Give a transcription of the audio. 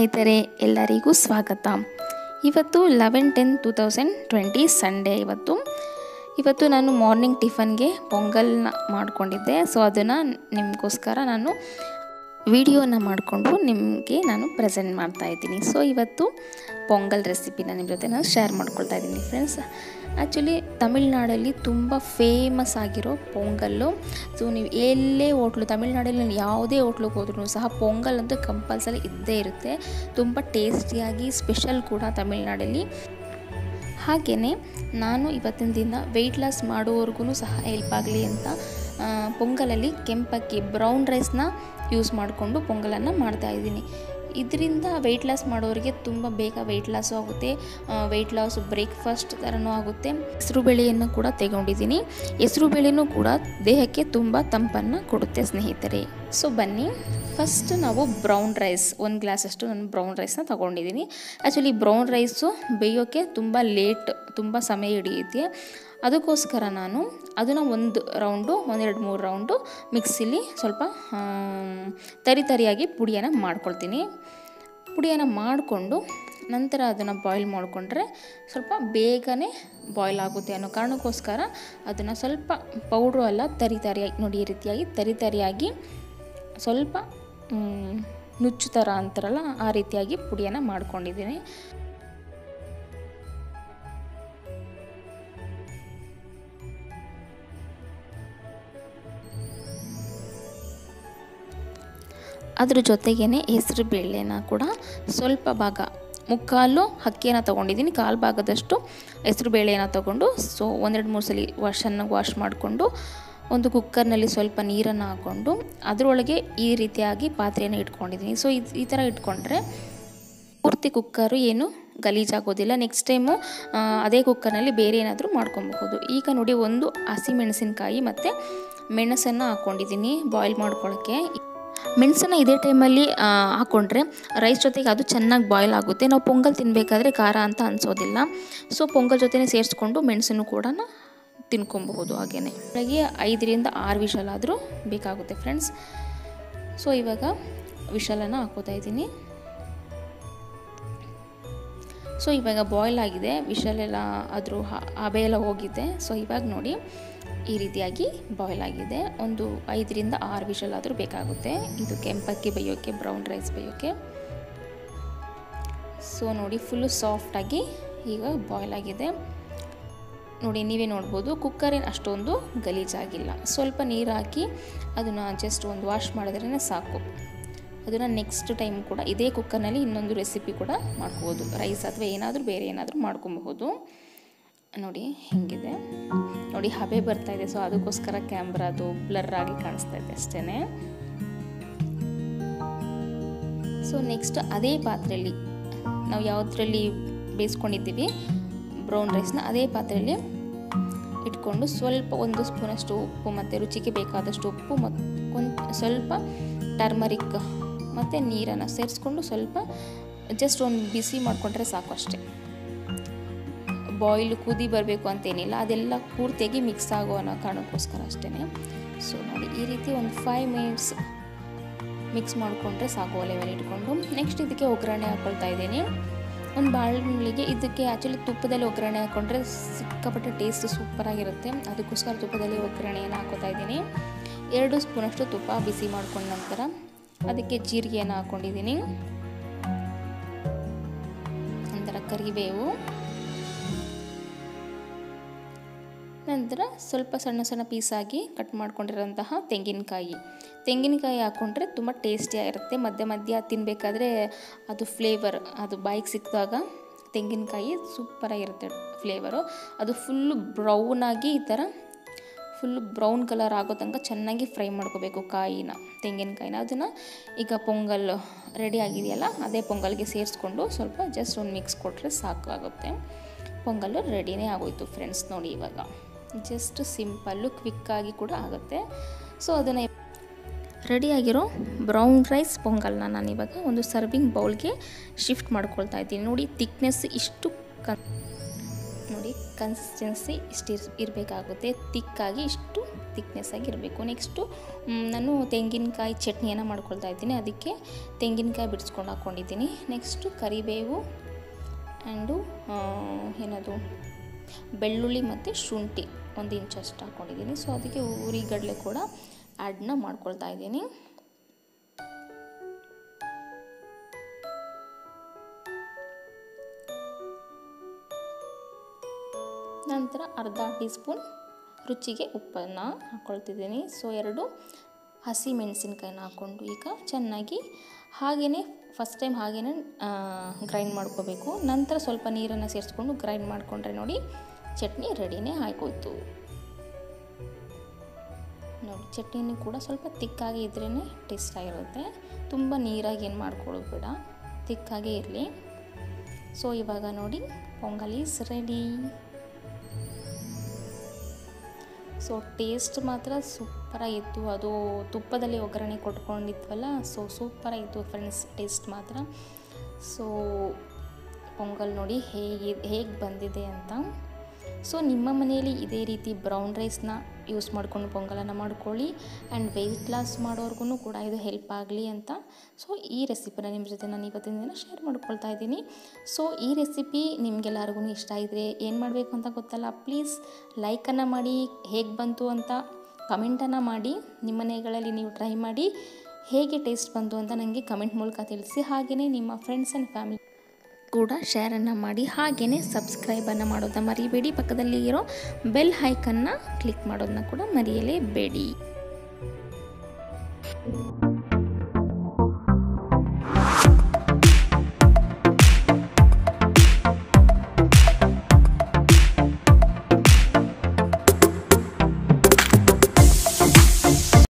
ಸ್ನೇಹಿತರೆ, ಎಲ್ಲರಿಗೂ ಸ್ವಾಗತ. ಇವತ್ತು 11/10/2020 ಸಂಡೇ. ಇವತ್ತು ನಾನು ಮಾರ್ನಿಂಗ್ ಟಿಫನ್ಗೆ ಪೊಂಗಲ್ನ ಮಾಡ್ಕೊಂಡಿದ್ದೆ. ಸೊ ಅದನ್ನು ನಿಮಗೋಸ್ಕರ ನಾನು ವಿಡಿಯೋನ ಮಾಡಿಕೊಂಡು ನಿಮಗೆ ನಾನು ಪ್ರೆಸೆಂಟ್ ಮಾಡ್ತಾ ಇದ್ದೀನಿ. ಸೊ ಇವತ್ತು ಪೊಂಗಲ್ ರೆಸಿಪಿನ ನಿಮ್ಮ ಜೊತೆ ನಾನು ಶೇರ್ ಮಾಡ್ಕೊಳ್ತಾ ಇದ್ದೀನಿ ಫ್ರೆಂಡ್ಸ್. ಆ್ಯಕ್ಚುಲಿ ತಮಿಳ್ನಾಡಲ್ಲಿ ತುಂಬ ಫೇಮಸ್ ಆಗಿರೋ ಪೊಂಗಲ್ಲು. ಸೊ ನೀವು ಎಲ್ಲೇ ಹೋಟ್ಲು, ತಮಿಳ್ನಾಡಲ್ಲಿ ಯಾವುದೇ ಹೋಟ್ಲಿಗೆ ಹೋದ್ರೂ ಸಹ ಪೊಂಗಲ್ ಅಂತೂ ಕಂಪಲ್ಸರಿ ಇದ್ದೇ ಇರುತ್ತೆ. ತುಂಬ ಟೇಸ್ಟಿಯಾಗಿ ಸ್ಪೆಷಲ್ ಕೂಡ ತಮಿಳ್ನಾಡಲ್ಲಿ. ಹಾಗೆಯೇ ನಾನು ಇವತ್ತಿನ ದಿನ ವೆಯ್ಟ್ ಲಾಸ್ ಮಾಡುವವ್ರಿಗೂ ಸಹ ಹೆಲ್ಪ್ ಆಗಲಿ ಅಂತ ಪೊಂಗಲಲ್ಲಿ ಕೆಂಪಕ್ಕಿ ಬ್ರೌನ್ ರೈಸ್ನ ಯೂಸ್ ಮಾಡಿಕೊಂಡು ಪೊಂಗಲನ್ನು ಮಾಡ್ತಾಯಿದ್ದೀನಿ. ಇದರಿಂದ ವೆಯ್ಟ್ ಲಾಸ್ ಮಾಡೋರಿಗೆ ತುಂಬ ಬೇಗ ವೆಯ್ಟ್ ಲಾಸು ಆಗುತ್ತೆ, ವೆಯ್ಟ್ ಲಾಸ್ ಬ್ರೇಕ್ಫಾಸ್ಟ್ ಥರನೂ ಆಗುತ್ತೆ. ಹೆಸರುಬೇಳೆಯನ್ನು ಕೂಡ ತೆಗೊಂಡಿದ್ದೀನಿ. ಹೆಸರುಬೇಳೆನೂ ಕೂಡ ದೇಹಕ್ಕೆ ತುಂಬ ತಂಪನ್ನು ಕೊಡುತ್ತೆ ಸ್ನೇಹಿತರೆ. ಸೊ ಬನ್ನಿ, ಫಸ್ಟ್ ನಾವು ಬ್ರೌನ್ ರೈಸ್ 1 ಗ್ಲಾಸಷ್ಟು ನಾನು ಬ್ರೌನ್ ರೈಸ್ನ ತೊಗೊಂಡಿದ್ದೀನಿ. ಆ್ಯಕ್ಚುಲಿ ಬ್ರೌನ್ ರೈಸು ಬೇಯೋಕ್ಕೆ ತುಂಬ ತುಂಬ ಸಮಯ ಹಿಡಿಯುತ್ತೆ. ಅದಕ್ಕೋಸ್ಕರ ನಾನು ಅದನ್ನು 1-2-3 ರೌಂಡು ಮಿಕ್ಸಿಲಿ ಸ್ವಲ್ಪ ತರಿಯಾಗಿ ಪುಡಿಯನ್ನು ಮಾಡ್ಕೊಳ್ತೀನಿ. ಪುಡಿಯನ್ನು ಮಾಡಿಕೊಂಡು ನಂತರ ಅದನ್ನು ಬಾಯ್ಲ್ ಮಾಡಿಕೊಂಡ್ರೆ ಸ್ವಲ್ಪ ಬೇಗನೆ ಬಾಯ್ಲ್ ಆಗುತ್ತೆ ಅನ್ನೋ ಕಾರಣಕ್ಕೋಸ್ಕರ ಅದನ್ನು ಸ್ವಲ್ಪ ಪೌಡ್ರು ಅಲ್ಲ ತರಿಯಾಗಿ ನೋಡಿ, ಈ ರೀತಿಯಾಗಿ ತರಿಯಾಗಿ ಸ್ವಲ್ಪ ನುಚ್ಚು ಥರ ಅಂತಾರಲ್ಲ ಆ ರೀತಿಯಾಗಿ ಪುಡಿಯನ್ನು ಮಾಡ್ಕೊಂಡಿದ್ದೀನಿ. ಅದ್ರ ಜೊತೆಗೇ ಹೆಸರು ಬೇಳೆನ ಕೂಡ ಸ್ವಲ್ಪ ಭಾಗ, ಮುಕ್ಕಾಲು ಅಕ್ಕಿಯನ್ನು ತೊಗೊಂಡಿದ್ದೀನಿ, ಕಾಲು ಭಾಗದಷ್ಟು ಹೆಸರು ಬೇಳೆನ ತೊಗೊಂಡು ಸೊ 1-2-3 ಸಲ ಚೆನ್ನಾಗಿ ವಾಶ್ ಮಾಡಿಕೊಂಡು ಒಂದು ಕುಕ್ಕರ್ನಲ್ಲಿ ಸ್ವಲ್ಪ ನೀರನ್ನು ಹಾಕ್ಕೊಂಡು ಅದರೊಳಗೆ ಈ ರೀತಿಯಾಗಿ ಪಾತ್ರೆಯನ್ನು ಇಟ್ಕೊಂಡಿದ್ದೀನಿ. ಸೊ ಈ ಥರ ಇಟ್ಕೊಂಡ್ರೆ ಪೂರ್ತಿ ಕುಕ್ಕರು ಏನು ಗಲೀಜಾಗೋದಿಲ್ಲ. ನೆಕ್ಸ್ಟ್ ಟೈಮು ಅದೇ ಕುಕ್ಕರ್ನಲ್ಲಿ ಬೇರೆ ಏನಾದರೂ ಮಾಡ್ಕೊಬಹುದು. ಈಗ ನೋಡಿ, 1 ಹಸಿಮೆಣಸಿನಕಾಯಿ ಮತ್ತು ಮೆಣಸನ್ನು ಹಾಕ್ಕೊಂಡಿದ್ದೀನಿ ಬಾಯ್ಲ್ ಮಾಡ್ಕೊಳ್ಳೋಕ್ಕೆ. ಮೆಣಸನ್ನು ಇದೇ ಟೈಮಲ್ಲಿ ಹಾಕ್ಕೊಂಡ್ರೆ ರೈಸ್ ಜೊತೆಗೆ ಅದು ಚೆನ್ನಾಗಿ ಬಾಯ್ಲ್ ಆಗುತ್ತೆ. ನಾವು ಪೊಂಗಲ್ ತಿನ್ನಬೇಕಾದ್ರೆ ಖಾರ ಅಂತ ಅನಿಸೋದಿಲ್ಲ. ಸೊ ಪೊಂಗಲ್ ಜೊತೆನೇ ಸೇರಿಸ್ಕೊಂಡು ಮೆಣಸನ್ನು ಕೂಡ ತಿನ್ಕೊಬಹುದು. ಹಾಗೆಯೇ ಬೆಳಗ್ಗೆ 5-6 ವಿಷಲಾದರೂ ಬೇಕಾಗುತ್ತೆ ಫ್ರೆಂಡ್ಸ್. ಸೊ ಇವಾಗ ವಿಷಲನ್ನು ಹಾಕೋತಾ ಇದ್ದೀನಿ. ಸೊ ಇವಾಗ ಬಾಯ್ಲ್ ಆಗಿದೆ, ವಿಷಲೆಲ್ಲ ಅದ್ರ ಹಬೆ ಎಲ್ಲ ಹೋಗಿದೆ. ಸೊ ಇವಾಗ ನೋಡಿ, ಈ ರೀತಿಯಾಗಿ ಬಾಯ್ಲ್ ಆಗಿದೆ. 5-6 ವಿಷಲಾದರೂ ಬೇಕಾಗುತ್ತೆ ಇದು ಕೆಂಪಕ್ಕಿ ಬೇಯೋಕ್ಕೆ, ಬ್ರೌನ್ ರೈಸ್ ಬೇಯೋಕ್ಕೆ. ಸೊ ನೋಡಿ, ಫುಲ್ಲು ಸಾಫ್ಟಾಗಿ ಈಗ ಬಾಯ್ಲ್ ಆಗಿದೆ. ನೋಡಿ, ನೀವೇ ನೋಡ್ಬೋದು, ಕುಕ್ಕರ್ ಏನು ಅಷ್ಟೊಂದು ಗಲೀಜಾಗಿಲ್ಲ. ಸ್ವಲ್ಪ ನೀರು ಹಾಕಿ ಅದನ್ನು ಜಸ್ಟ್ ಒಂದು ವಾಶ್ ಮಾಡಿದ್ರೇ ಸಾಕು. ಅದನ್ನು ನೆಕ್ಸ್ಟ್ ಟೈಮ್ ಕೂಡ ಇದೇ ಕುಕ್ಕರ್ನಲ್ಲಿ ಇನ್ನೊಂದು ರೆಸಿಪಿ ಕೂಡ ಮಾಡ್ಕೋಬೋದು, ರೈಸ್ ಅಥವಾ ಏನಾದರೂ ಬೇರೆ ಏನಾದರೂ ಮಾಡ್ಕೊಬಹುದು. ನೋಡಿ ಹೇಗಿದೆ, ನೋಡಿ ಹಬೆ ಬರ್ತಾ ಇದೆ. ಸೊ ಅದಕ್ಕೋಸ್ಕರ ಕ್ಯಾಮ್ರಾ ಅದು ಬ್ಲರ್ ಆಗಿ ಕಾಣಿಸ್ತಾ ಇದೆ ಅಷ್ಟೇ. ಸೊ ನೆಕ್ಸ್ಟ್ ಅದೇ ಪಾತ್ರೆಯಲ್ಲಿ ನಾವು ಯಾವುದರಲ್ಲಿ ಬೇಯಿಸ್ಕೊಂಡಿದ್ದೀವಿ ಬ್ರೌನ್ ರೈಸ್ನ, ಅದೇ ಪಾತ್ರೆಯಲ್ಲಿ ಇಟ್ಕೊಂಡು ಸ್ವಲ್ಪ 1 ಸ್ಪೂನಷ್ಟು ಉಪ್ಪು ಮತ್ತು ರುಚಿಗೆ ಬೇಕಾದಷ್ಟು ಉಪ್ಪು ಮತ್ತು ಸ್ವಲ್ಪ ಟರ್ಮರಿಕ್ ಮತ್ತು ನೀರನ್ನು ಸೇರಿಸ್ಕೊಂಡು ಸ್ವಲ್ಪ ಜಸ್ಟ್ ಒಂದು ಬಿಸಿ ಮಾಡಿಕೊಂಡ್ರೆ ಸಾಕು ಅಷ್ಟೇ. ಬಾಯ್ಲ್ ಕುದಿ ಬರಬೇಕು ಅಂತೇನಿಲ್ಲ, ಅದೆಲ್ಲ ಪೂರ್ತಿಯಾಗಿ ಮಿಕ್ಸ್ ಆಗೋ ಅನ್ನೋ ಕಾರಣಕ್ಕೋಸ್ಕರ ಅಷ್ಟೇ. ಸೊ ನೋಡಿ, ಈ ರೀತಿ ಒಂದು 5 ಮಿನಿಟ್ಸ್ ಮಿಕ್ಸ್ ಮಾಡಿಕೊಂಡ್ರೆ ಸಾಕು ಒಲೆ ಮೇಲೆ ಇಟ್ಕೊಂಡು. ನೆಕ್ಸ್ಟ್ ಇದಕ್ಕೆ ಒಗ್ಗರಣೆ ಹಾಕ್ಕೊಳ್ತಾ ಇದ್ದೀನಿ. ಒಂದು ಬಾಣಲಿಗೆ ಇದಕ್ಕೆ ಆ್ಯಕ್ಚುಲಿ ತುಪ್ಪದಲ್ಲಿ ಒಗ್ಗರಣೆ ಹಾಕ್ಕೊಂಡ್ರೆ ಸಿಕ್ಕಾಪಟ್ಟೆ ಟೇಸ್ಟ್ ಸೂಪರಾಗಿರುತ್ತೆ. ಅದಕ್ಕೋಸ್ಕರ ತುಪ್ಪದಲ್ಲಿ ಒಗ್ಗರಣೆಯನ್ನು ಹಾಕೋತಾ ಇದ್ದೀನಿ. 2 ಸ್ಪೂನಷ್ಟು ತುಪ್ಪ ಬಿಸಿ ಮಾಡ್ಕೊಂಡ ನಂತರ ಅದಕ್ಕೆ ಜೀರಿಗೆಯನ್ನು ಹಾಕ್ಕೊಂಡಿದ್ದೀನಿ. ನಂತರ ಕರಿಬೇವು, ನಂತರ ಸ್ವಲ್ಪ ಸಣ್ಣ ಪೀಸಾಗಿ ಕಟ್ ಮಾಡ್ಕೊಂಡಿರೋಂತಹ ತೆಂಗಿನಕಾಯಿ ಹಾಕ್ಕೊಂಡ್ರೆ ತುಂಬ ಟೇಸ್ಟಿಯಾಗಿರುತ್ತೆ. ಮಧ್ಯ ತಿನ್ನಬೇಕಾದ್ರೆ ಅದು ಫ್ಲೇವರ್, ಅದು ಬಾಯಿಗೆ ಸಿಕ್ಕಿದಾಗ ತೆಂಗಿನಕಾಯಿ ಸೂಪರಾಗಿರುತ್ತೆ ಫ್ಲೇವರು. ಅದು ಫುಲ್ಲು ಬ್ರೌನಾಗಿ ಈ ಥರ ಫುಲ್ಲು ಬ್ರೌನ್ ಕಲರ್ ಆಗೋ ತನಕ ಚೆನ್ನಾಗಿ ಫ್ರೈ ಮಾಡ್ಕೋಬೇಕು ತೆಂಗಿನಕಾಯಿನ. ಅದನ್ನು ಈಗ ಪೊಂಗಲ್ ರೆಡಿ ಆಗಿದೆಯಲ್ಲ, ಅದೇ ಪೊಂಗಲ್ಗೆ ಸೇರಿಸ್ಕೊಂಡು ಸ್ವಲ್ಪ ಜಸ್ಟ್ ಒಂದು ಮಿಕ್ಸ್ ಕೊಟ್ಟರೆ ಸಾಕಾಗುತ್ತೆ. ಪೊಂಗಲ್ ರೆಡಿನೇ ಆಗೋಯ್ತು ಫ್ರೆಂಡ್ಸ್. ನೋಡಿ, ಇವಾಗ ಜಸ್ಟ್ ಸಿಂಪಲ್ಲು ಕ್ವಿಕ್ಕಾಗಿ ಕೂಡ ಆಗುತ್ತೆ. ಸೊ ಅದನ್ನು ರೆಡಿಯಾಗಿರೋ ಬ್ರೌನ್ ರೈಸ್ ಪೊಂಗಲ್ನ ನಾನಿವಾಗ ಒಂದು ಸರ್ವಿಂಗ್ ಬೌಲ್ಗೆ ಶಿಫ್ಟ್ ಮಾಡ್ಕೊಳ್ತಾ ಇದ್ದೀನಿ. ನೋಡಿ, ಥಿಕ್ನೆಸ್ ಇಷ್ಟು ನೋಡಿ, ಕನ್ಸಿಸ್ಟೆನ್ಸಿ ಇಷ್ಟು ಇರಬೇಕಾಗುತ್ತೆ. ತಿಕ್ಕಾಗಿ ಇಷ್ಟು ಥಿಕ್ನೆಸ್ ಆಗಿರಬೇಕು. ನೆಕ್ಸ್ಟು ನಾನು ತೆಂಗಿನಕಾಯಿ ಚಟ್ನಿಯನ್ನು ಮಾಡ್ಕೊಳ್ತಾ ಇದ್ದೀನಿ. ಅದಕ್ಕೆ ತೆಂಗಿನಕಾಯಿ ಬಿಡಿಸ್ಕೊಂಡು ಹಾಕ್ಕೊಂಡಿದ್ದೀನಿ. ನೆಕ್ಸ್ಟು ಕರಿಬೇವು ಆ್ಯಂಡು ಏನದು ಬೆಳ್ಳುಳ್ಳಿ ಮತ್ತು ಶುಂಠಿ 1 ಇಂಚಷ್ಟು ಹಾಕ್ಕೊಂಡಿದ್ದೀನಿ. ಸೊ ಅದಕ್ಕೆ ಉರಿಗಡಲೆ ಕೂಡ ಆ್ಯಡ್ನ ಮಾಡ್ಕೊಳ್ತಾ ಇದ್ದೀನಿ. ನಂತರ ಅರ್ಧ ಟೀ ಸ್ಪೂನ್ ರುಚಿಗೆ ಉಪ್ಪನ್ನು ಹಾಕ್ಕೊಳ್ತಿದ್ದೀನಿ. ಸೊ 2 ಹಸಿ ಮೆಣಸಿನ್ಕಾಯಿನ ಹಾಕ್ಕೊಂಡು ಈಗ ಚೆನ್ನಾಗಿ ಫಸ್ಟ್ ಟೈಮ್ ಹಾಗೇ ಗ್ರೈಂಡ್ ಮಾಡ್ಕೋಬೇಕು. ನಂತರ ಸ್ವಲ್ಪ ನೀರನ್ನು ಸೇರಿಸ್ಕೊಂಡು ಗ್ರೈಂಡ್ ಮಾಡಿಕೊಂಡ್ರೆ ನೋಡಿ ಚಟ್ನಿ ರೆಡಿನೇ ಆಗೋಯ್ತು. ನೋಡಿ ಚಟ್ನಿ ಕೂಡ ಸ್ವಲ್ಪ ತಿಕ್ಕಾಗಿ ಇದ್ರೇ ಟೇಸ್ಟ್ ಆಗಿರುತ್ತೆ. ತುಂಬ ನೀರಾಗಿ ಏನು ಮಾಡ್ಕೊಳ್ಳೋದು ಬೇಡ, ತಿಕ್ಕಾಗೇ ಇರಲಿ. ಸೊ ಇವಾಗ ನೋಡಿ pongal is ready. So taste ಮಾತ್ರ ಸೂಪರಾಗಿತ್ತು. ಅದು ತುಪ್ಪದಲ್ಲಿ ಒಗ್ಗರಣೆ ಕೊಟ್ಕೊಂಡಿದ್ವಲ್ಲ, ಸೊ ಸೂಪರಾಗಿತ್ತು ಫ್ರೆಂಡ್ಸ್ ಟೇಸ್ಟ್ ಮಾತ್ರ. ಸೊ ಪೊಂಗಲ್ ನೋಡಿ ಹೇಗೆ ಬಂದಿದೆ ಅಂತ. ಸೊ ನಿಮ್ಮ ಮನೆಯಲ್ಲಿ ಇದೇ ರೀತಿ ಬ್ರೌನ್ ರೈಸ್ನ ಯೂಸ್ ಮಾಡಿಕೊಂಡು ಪೊಂಗಲನ್ನು ಮಾಡ್ಕೊಳ್ಳಿ. ಆ್ಯಂಡ್ ವೆಯ್ಟ್ ಲಾಸ್ ಮಾಡೋರ್ಗು ಕೂಡ ಇದು ಹೆಲ್ಪ್ ಆಗಲಿ ಅಂತ ಸೊ ಈ ರೆಸಿಪಿನ ನಿಮ್ಮ ಜೊತೆ ನಾನು ಇವತ್ತಿನ ದಿನ ಶೇರ್ ಮಾಡ್ಕೊಳ್ತಾ ಇದ್ದೀನಿ. ಸೊ ಈ ರೆಸಿಪಿ ನಿಮಗೆಲ್ಲರಿಗೂ ಇಷ್ಟ ಆಗಿದ್ರೆ ಏನು ಮಾಡಬೇಕು ಅಂತ ಗೊತ್ತಲ್ಲ, ಪ್ಲೀಸ್ ಲೈಕನ್ನು ಮಾಡಿ, ಹೇಗೆ ಬಂತು ಅಂತ ಕಮೆಂಟನ್ನು ಮಾಡಿ, ನಿಮ್ಮ ಮನೆಗಳಲ್ಲಿ ನೀವು ಟ್ರೈ ಮಾಡಿ ಹೇಗೆ ಟೇಸ್ಟ್ ಬಂತು ಅಂತ ನನಗೆ ಕಮೆಂಟ್ ಮೂಲಕ ತಿಳಿಸಿ. ಹಾಗೆಯೇ ನಿಮ್ಮ ಫ್ರೆಂಡ್ಸ್ ಆ್ಯಂಡ್ ಫ್ಯಾಮಿಲಿ ಕೂಡ ಶೇರನ್ನು ಮಾಡಿ, ಹಾಗೆಯೇ ಸಬ್ಸ್ಕ್ರೈಬನ್ನು ಮಾಡೋದನ್ನ ಮರಿಬೇಡಿ. ಪಕ್ಕದಲ್ಲಿ ಇರೋ ಬೆಲ್ ಐಕನ್ನ ಕ್ಲಿಕ್ ಮಾಡೋದನ್ನ ಕೂಡ ಮರೆಯಲೇಬೇಡಿ.